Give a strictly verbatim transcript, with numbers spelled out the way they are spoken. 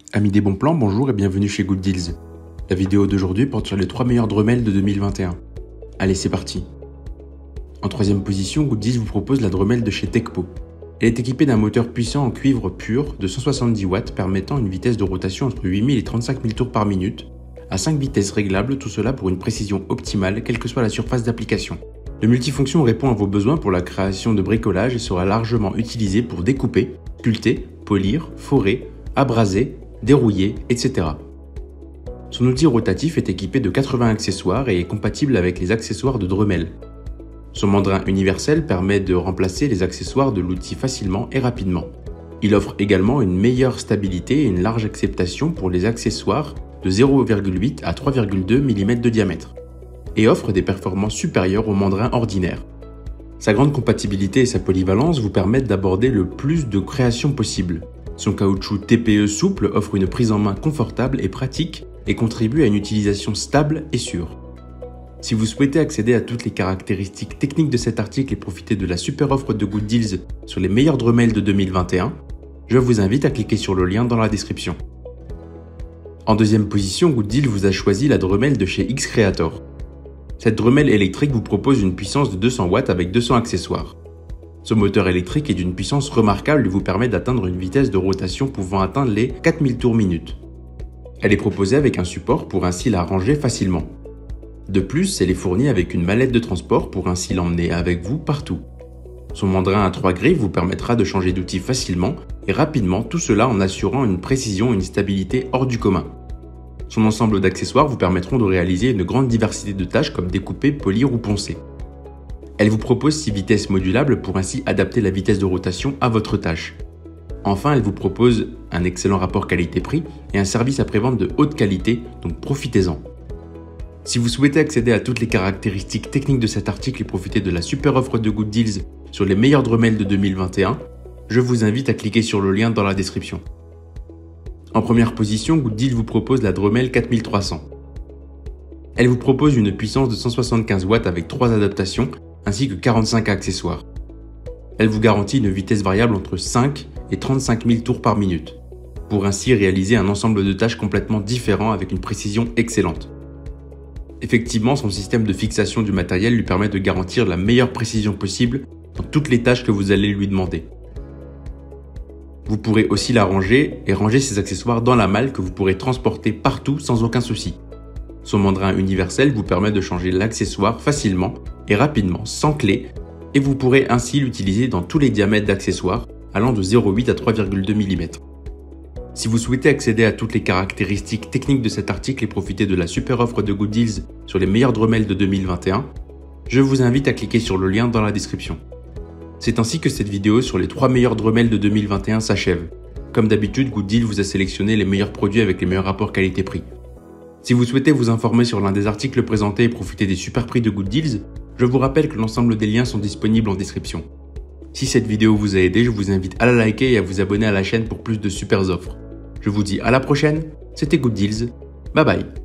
Amis des bons plans, bonjour et bienvenue chez Good Deals. La vidéo d'aujourd'hui porte sur les trois meilleurs Dremel de deux mille vingt et un. Allez, c'est parti. En troisième position, Good Deals vous propose la Dremel de chez Tekpo. Elle est équipée d'un moteur puissant en cuivre pur de cent soixante-dix watts permettant une vitesse de rotation entre huit mille et trente-cinq mille tours par minute, à cinq vitesses réglables, tout cela pour une précision optimale quelle que soit la surface d'application. Le multifonction répond à vos besoins pour la création de bricolage et sera largement utilisé pour découper, sculpter, polir, forer, abraser, dérouiller, et cetera. Son outil rotatif est équipé de quatre-vingts accessoires et est compatible avec les accessoires de Dremel. Son mandrin universel permet de remplacer les accessoires de l'outil facilement et rapidement. Il offre également une meilleure stabilité et une large acceptation pour les accessoires de zéro virgule huit à trois virgule deux millimètres de diamètre et offre des performances supérieures au mandrin ordinaire. Sa grande compatibilité et sa polyvalence vous permettent d'aborder le plus de créations possibles. Son caoutchouc T P E souple offre une prise en main confortable et pratique et contribue à une utilisation stable et sûre. Si vous souhaitez accéder à toutes les caractéristiques techniques de cet article et profiter de la super offre de Good Deals sur les meilleurs Dremel de deux mille vingt et un, je vous invite à cliquer sur le lien dans la description. En deuxième position, Good Deals vous a choisi la Dremel de chez X-Creator. Cette Dremel électrique vous propose une puissance de deux cents watts avec deux cents accessoires. Ce moteur électrique est d'une puissance remarquable et vous permet d'atteindre une vitesse de rotation pouvant atteindre les quatre mille tours minute. Elle est proposée avec un support pour ainsi la ranger facilement. De plus, elle est fournie avec une mallette de transport pour ainsi l'emmener avec vous partout. Son mandrin à trois griffes vous permettra de changer d'outil facilement et rapidement, tout cela en assurant une précision et une stabilité hors du commun. Son ensemble d'accessoires vous permettront de réaliser une grande diversité de tâches comme découper, polir ou poncer. Elle vous propose six vitesses modulables pour ainsi adapter la vitesse de rotation à votre tâche. Enfin, elle vous propose un excellent rapport qualité-prix et un service après-vente de haute qualité, donc profitez-en. Si vous souhaitez accéder à toutes les caractéristiques techniques de cet article et profiter de la super offre de Good Deals sur les meilleurs Dremel de deux mille vingt et un, je vous invite à cliquer sur le lien dans la description. En première position, Good Deals vous propose la Dremel quatre mille trois cents. Elle vous propose une puissance de cent soixante-quinze watts avec trois adaptations ainsi que quarante-cinq accessoires. Elle vous garantit une vitesse variable entre cinq et trente-cinq mille tours par minute, pour ainsi réaliser un ensemble de tâches complètement différents avec une précision excellente. Effectivement, son système de fixation du matériel lui permet de garantir la meilleure précision possible dans toutes les tâches que vous allez lui demander. Vous pourrez aussi la ranger et ranger ses accessoires dans la malle que vous pourrez transporter partout sans aucun souci. Son mandrin universel vous permet de changer l'accessoire facilement et rapidement sans clé et vous pourrez ainsi l'utiliser dans tous les diamètres d'accessoires allant de zéro virgule huit à trois virgule deux millimètres. Si vous souhaitez accéder à toutes les caractéristiques techniques de cet article et profiter de la super offre de Good Deals sur les meilleurs Dremel de deux mille vingt et un, je vous invite à cliquer sur le lien dans la description. C'est ainsi que cette vidéo sur les trois meilleurs Dremel de deux mille vingt et un s'achève. Comme d'habitude, Good Deals vous a sélectionné les meilleurs produits avec les meilleurs rapports qualité-prix. Si vous souhaitez vous informer sur l'un des articles présentés et profiter des super prix de Good Deals, je vous rappelle que l'ensemble des liens sont disponibles en description. Si cette vidéo vous a aidé, je vous invite à la liker et à vous abonner à la chaîne pour plus de super offres. Je vous dis à la prochaine, c'était Good Deals, bye bye.